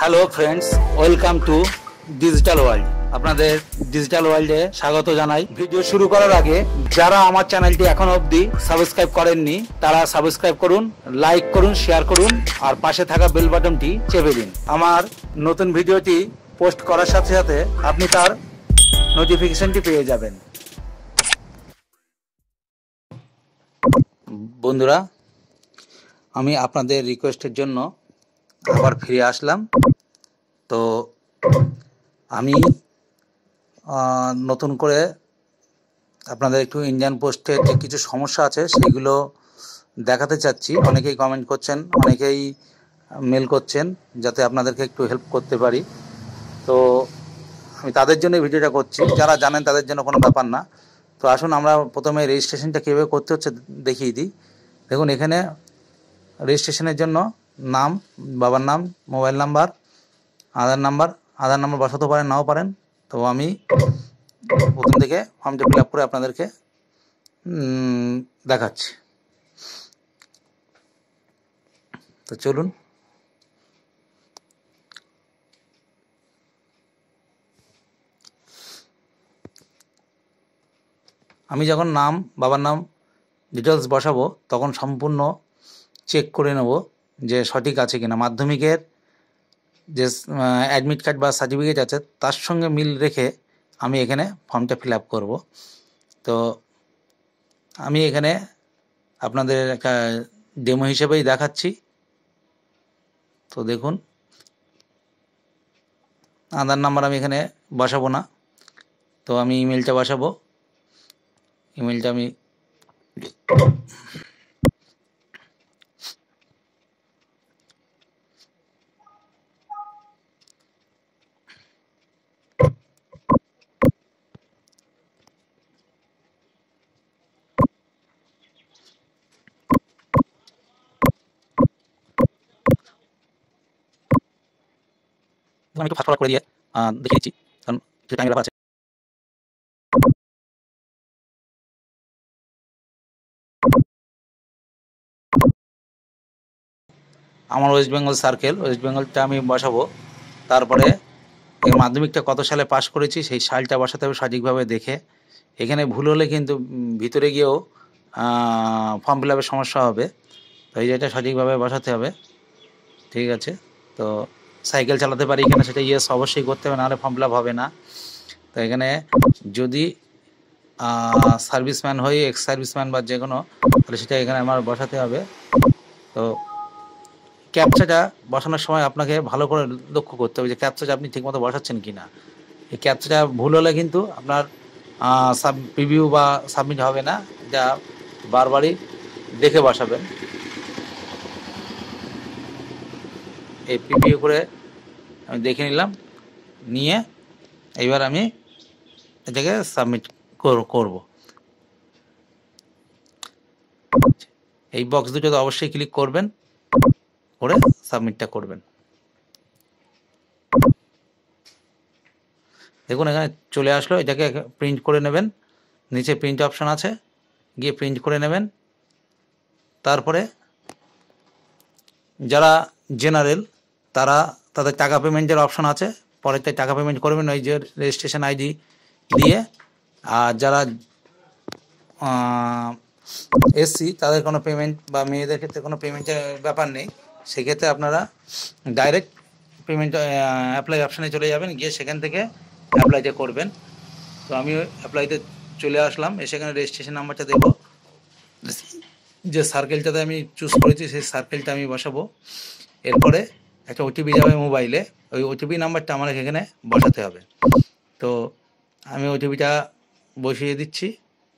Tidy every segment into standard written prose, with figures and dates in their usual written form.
Hello friends, welcome to digital world. আপনাদের digital ওয়ার্ল্ডে স্বাগত জানাই। ভিডিও শুরু করার আগে যারা আমার চ্যানেলটি এখনো অবধি সাবস্ক্রাইব করেননি তারা সাবস্ক্রাইব করুন, লাইক করুন, শেয়ার করুন আর পাশে থাকা বেল বাটনটি চেপে দিন। আমার নতুন ভিডিওটি পোস্ট করার সাথে সাথে আপনি তার নোটিফিকেশনটি পেয়ে যাবেন। বন্ধুরা, আমি আপনাদের রিকোয়েস্টের জন্য আবার ফিরে আসলাম। তো আমি নতুন করে আপনাদের একটু ইন্ডিয়ান পোস্টের যে কিছু সমস্যা আছে সেগুলো দেখাতে চাচ্ছি। অনেকেই কমেন্ট করছেন, অনেকেই মেল করছেন যাতে আপনাদেরকে একটু হেল্প করতে পারি। তো আমি তাদের জন্য ভিডিওটা করছি, যারা জানেন তাদের জন্য কোনো ব্যাপার না। তো আসুন আমরা প্রথমে রেজিস্ট্রেশনটা কীভাবে করতে হচ্ছে দেখিয়ে দিই। দেখুন, এখানে রেজিস্ট্রেশনের জন্য নাম, বাবার নাম, মোবাইল নাম্বার, আধার নাম্বার বসাতে পারেন, নাও পারেন। তো আমি প্রথম থেকে ফর্মটা ফিল আপ করে আপনাদেরকে দেখাচ্ছি। তো চলুন। আমি যখন নাম, বাবার নাম ডিটেলস বসাবো তখন সম্পূর্ণ চেক করে নেব যে সঠিক আছে কিনা। মাধ্যমিকের যে অ্যাডমিট কার্ড বা সার্টিফিকেট আছে তার সঙ্গে মিল রেখে আমি এখানে ফর্মটা ফিল আপ করব। তো আমি এখানে আপনাদের একটা ডেমো হিসেবেই দেখাচ্ছি। তো দেখুন, আধার নাম্বার আমি এখানে বসাবো না, তো আমি ইমেলটা বসাবো। ইমেলটা আমি একটু ফাস্ট ফরওয়ার্ড করে দিয়ে দেখিয়ে দিচ্ছি, কারণ কিছু টাইম ব্যাপার আছে। আমার ওয়েস্ট বেঙ্গল সার্কেল, ওয়েস্ট বেঙ্গলটা আমি বসাবো। তারপরে মাধ্যমিকটা কত সালে পাশ করেছি সেই সালটা বসাতে হবে সঠিকভাবে দেখে। এখানে ভুল হলে কিন্তু ভিতরে গিয়েও ফর্ম ফিল আপের সমস্যা হবে। তো এই যেটা সঠিকভাবে বসাতে হবে। ঠিক আছে। তো সাইকেল চালাতে পারি এখানে, সেটা ইয়েস অবশ্যই করতে হবে, নাহলে ফর্ম ফিল আপ হবে না। তো এখানে যদি সার্ভিসম্যান হই, এক্স সার্ভিসম্যান বা যে কোনো, তাহলে সেটা এখানে আমার বসাতে হবে। তো ক্যাপচাটা বসানোর সময় আপনাকে ভালো করে লক্ষ্য করতে হবে যে ক্যাপচাটা আপনি ঠিকমতো বসাচ্ছেন কি না। এই ক্যাপচাটা ভুল হলে কিন্তু আপনার প্রিভিউ বা সাবমিট হবে না। এটা বারবারই দেখে বসাবেন। এই প্রিভিউ করে আমি দেখে নিলাম, নিয়ে এইবার আমি এটাকে সাবমিট করব। এই বক্স দুটোতে অবশ্যই ক্লিক করবেন, করে সাবমিটটা করবেন। দেখুন এখানে চলে আসলো, এটাকে প্রিন্ট করে নেবেন। নিচে প্রিন্ট অপশন আছে, গিয়ে প্রিন্ট করে নেবেন। তারপরে যারা জেনারেল তাদের টাকা পেমেন্টের অপশন আছে, পরেরটাই টাকা পেমেন্ট করবেন ওই যে রেজিস্ট্রেশন আইডি দিয়ে। আর যারা এসসি তাদের কোনো পেমেন্ট বা মেয়েদের ক্ষেত্রে কোনো পেমেন্টের ব্যাপার নেই, সেক্ষেত্রে আপনারা ডাইরেক্ট পেমেন্ট অ্যাপ্লাই অপশানে চলে যাবেন, গিয়ে সেখান থেকে অ্যাপ্লাইটা করবেন। তো আমি অ্যাপ্লাইতে চলে আসলাম, সেখানে রেজিস্ট্রেশন নাম্বারটা দেবো, যে সার্কেলটাতে আমি চুজ করেছি সেই সার্কেলটা আমি বসাবো। এরপরে একটা ওটিপি যাবে মোবাইলে, ওই ওটিপি নাম্বারটা আমার এখানে বসাতে হবে। তো আমি ওটিপিটা বসিয়ে দিচ্ছি।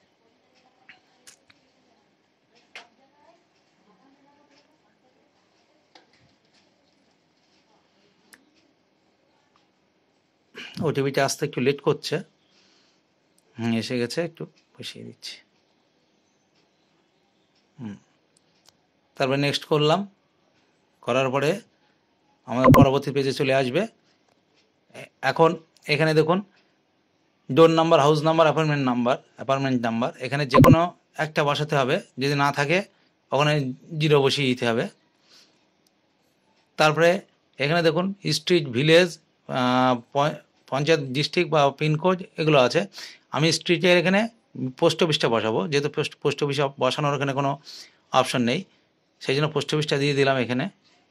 ওটিপিটা আসতে একটু লেট করছে, এসে গেছে, একটু বসিয়ে দিচ্ছি। তারপরে নেক্সট করলাম, করার পরে আমাদের পরবর্তী পেজে চলে আসবে। এখন এখানে দেখুন door number, house number, apartment number, এখানে যে কোনো একটা বসাতে হবে। যদি না থাকে ওখানে 0 বসিয়ে দিতে হবে। তারপরে এখানে দেখুন স্ট্রিট, ভিলেজ, পঞ্চায়েত, ডিস্ট্রিক্ট বা পিনকোড এগুলো আছে। আমি স্ট্রিটের এখানে পোস্ট অফিসটা বসাবো, যেহেতু পোস্ট অফিস বসানোর এখানে কোনো অপশন নেই, সেই জন্য পোস্ট অফিসটা দিয়ে দিলাম এখানে।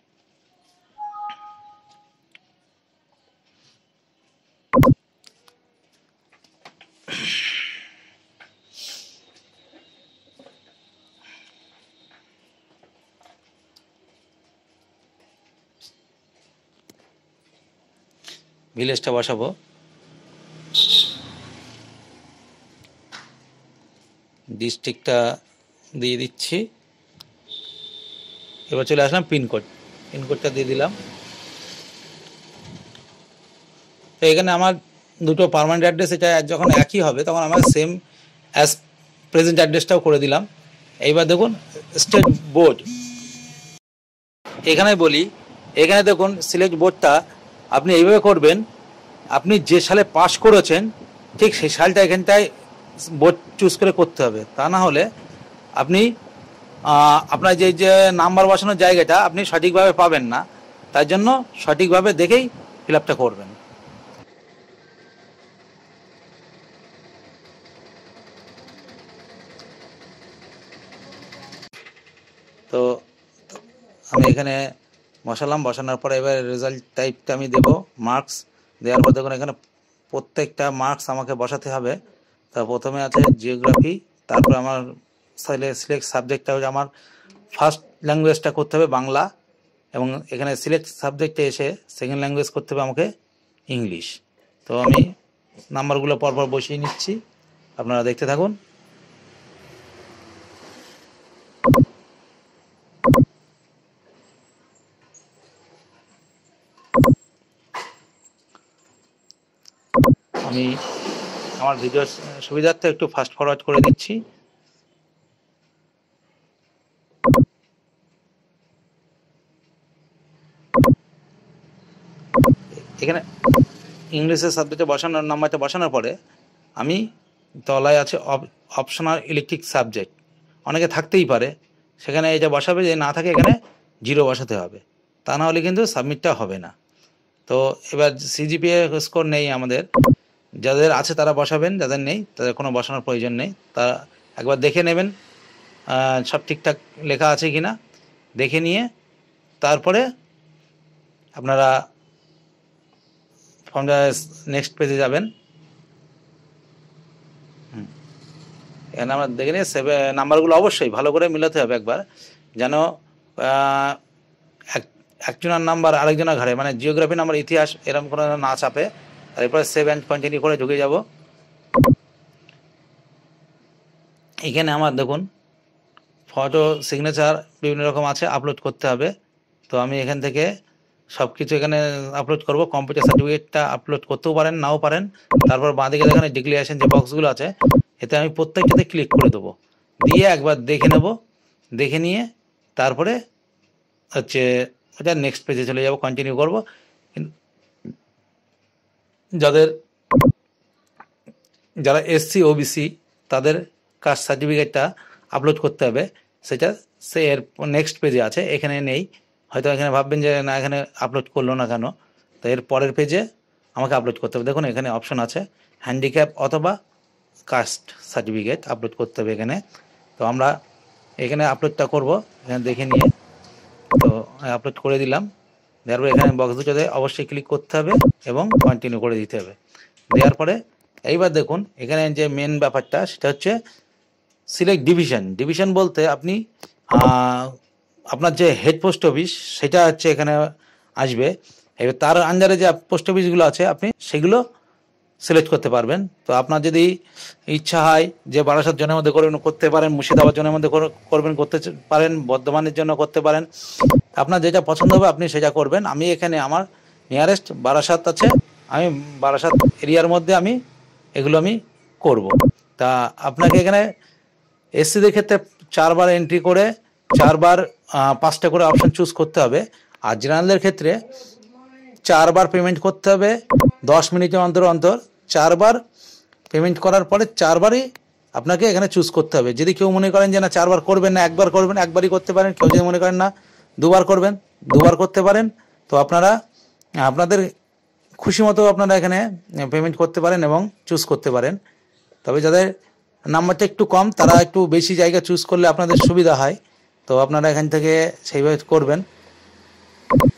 ভিলেজটা বসাবো, ডিস্ট্রিক্টটা দিয়ে দিচ্ছি। এবার চলে আসলাম পিনকোডটা দিয়ে দিলাম। তো এখানে আমার দুটো পার্মানেন্ট অ্যাড্রেস, এটা যখন একই হবে তখন আমার সেম অ্যাজ প্রেজেন্ট অ্যাড্রেসটাও করে দিলাম। এইবার দেখুন স্টেট বোর্ড, এখানে বলি, এখানে দেখুন সিলেক্ট বোর্ডটা আপনি এইভাবে করবেন, আপনি যে সালে পাস করেছেন ঠিক সেই সালটা এখানটায় বোর্ড চুজ করে করতে হবে, তা না হলে আপনি আপনার যে নাম্বার বসানোর জায়গাটা আপনি সঠিকভাবে পাবেন না। তাই জন্য সঠিকভাবে দেখেই ফিল আপটা করবেন। তো আমি এখানে বসানোর পরে এবার রেজাল্ট টাইপটা আমি দেব মার্কস। দেওয়ার পর দেখুন এখানে প্রত্যেকটা মার্কস আমাকে বসাতে হবে। তা প্রথমে আছে জিওগ্রাফি, তারপর আমার সিলেক্ট সাবজেক্টটা হচ্ছে আমার ফার্স্ট ল্যাঙ্গুয়েজটা করতে হবে বাংলা, এবং এখানে সিলেক্ট সাবজেক্টে এসে সেকেন্ড ল্যাঙ্গুয়েজ করতে হবে আমাকে ইংলিশ। তো আমি নাম্বারগুলো পরপর বসিয়ে নিচ্ছি, আপনারা দেখতে থাকুন। আমি আমার ভিডিও সুবিধার্থে একটু ফাস্ট ফরওয়ার্ড করে দিচ্ছি। এখানে ইংলিশের সাবজেক্টে নাম্বারটা বসানোর পরে আমি তলায় আছে অপশনাল ইলেকট্রিক সাবজেক্ট, অনেকে থাকতেই পারে, সেখানে এটা বসাবে, যে না থাকে এখানে 0 বসাতে হবে, তা না হলে কিন্তু সাবমিটটা হবে না। তো এবার সিজিপিএ স্কোর নেই আমাদের, যাদের আছে তারা বসাবেন, যাদের নেই তাদের কোনো বসানোর প্রয়োজন নেই। তা একবার দেখে নেবেন সব ঠিকঠাক লেখা আছে কি না, দেখে নিয়ে তারপরে আপনারা ফর্মটা নেক্সট পেজে যাবেন। এখানে আমরা দেখে নিয়ে নাম্বারগুলো অবশ্যই ভালো করে মিলাতে হবে একবার, যেন একজনের নাম্বার আরেকজনের ঘাড়ে, মানে জিওগ্রাফি নাম্বার, ইতিহাস এরকম কোনো না চাপে। এরপরে সেভ অ্যান্ড কন্টিনিউ করে ঢুকে যাব। এখানে আমার দেখুন ফটো, সিগনেচার বিভিন্ন রকম আছে, আপলোড করতে হবে। তো আমি এখান থেকে সব কিছু এখানে আপলোড করব। কম্পিউটার সার্টিফিকেটটা আপলোড করতেও পারেন, নাও পারেন। তারপর বাঁদিকে এখানে ডিক্লারেশন যে বক্সগুলো আছে, এতে আমি প্রত্যেকটাতে ক্লিক করে দেবো, দিয়ে একবার দেখে নেব, দেখে নিয়ে তারপরে হচ্ছে ওটা নেক্সট পেজে চলে যাব, কন্টিনিউ করব। যারা এসসি ওবিসি তাদের কাস্ট সার্টিফিকেটটা আপলোড করতে হবে, সেটা সে এর নেক্সট পেজে আছে, এখানে নেই। হয়তো এখানে ভাববেন যে না এখানে আপলোড করলো না কেন, তো এর পরের পেজে আমাকে আপলোড করতে হবে। দেখুন এখানে অপশন আছে হ্যান্ডিক্যাপ অথবা কাস্ট সার্টিফিকেট আপলোড করতে হবে এখানে। তো আমরা এখানে আপলোডটা করব, এখানে দেখে নিয়ে। তো আপলোড করে দিলাম, দেওয়ার পরে এখানে বক্স দুটোতে অবশ্যই ক্লিক করতে হবে এবং কন্টিনিউ করে দিতে হবে। দেওয়ার পরে এইবার দেখুন এখানে যে মেন ব্যাপারটা সেটা হচ্ছে সিলেক্ট ডিভিশন বলতে আপনি আপনার যে হেড পোস্ট অফিস সেটা হচ্ছে এখানে আসবে। এবার তার আন্ডারে যে পোস্ট অফিসগুলো আছে আপনি সেগুলো সিলেক্ট করতে পারবেন। তো আপনার যদি ইচ্ছা হয় যে বারাসাত জনের মধ্যে করবেন করতে পারেন, মুর্শিদাবাদ জনের মধ্যে করবেন করতে পারেন, বর্ধমানের জন্য করতে পারেন, আপনার যেটা পছন্দ হবে আপনি সেটা করবেন। আমি এখানে আমার নিয়ারেস্ট বারাসাত আছে, আমি বারাসাত এরিয়ার মধ্যে আমি এগুলো আমি করব। তা আপনাকে এখানে এসসিদের ক্ষেত্রে 4 বার এন্ট্রি করে 4 বার 5টা করে অপশন চুজ করতে হবে, আর জেনারেলদের ক্ষেত্রে 4 বার পেমেন্ট করতে হবে 10 মিনিটের অন্তর অন্তর। 4 বার পেমেন্ট করার পরে 4 বারই আপনাকে এখানে চুজ করতে হবে। যদি কেউ মনে করেন যে না 4 বার করবেন না, 1 বার করবেন, 1 বারই করতে পারেন। কেউ যদি মনে করেন না 2 বার করবেন, 2 বার করতে পারেন। তো আপনারা আপনাদের খুশি মতো আপনারা এখানে পেমেন্ট করতে পারেন এবং চুজ করতে পারেন। তবে যাদের নাম্বারটা একটু কম তারা একটু বেশি জায়গা চুজ করলে আপনাদের সুবিধা হয়, তো আপনারা এখান থেকে সেইভাবে করবেন।